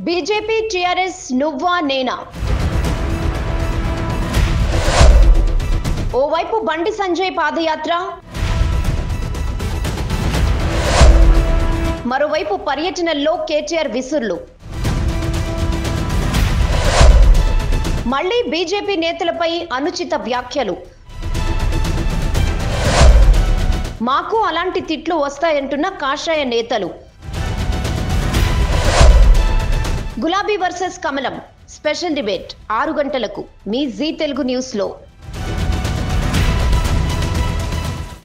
BJP TRS నువ్వా నేనా? ఓవైపు బండి సంజయ్ పాదయాత్ర, మరోవైపు పర్యటనల్లో కేటీఆర్ విసుర్లు. మళ్లీ బీజేపీ నేతలపై అనుచిత వ్యాఖ్యలు. మాకు అలాంటి తిట్లు వస్తాయంటున్న కాషాయ నేతలు. గులాబీ వర్సెస్ కమలం స్పెషల్ డిబేట్ 6 గంటలకు మీ జీ తెలుగు న్యూస్ లో.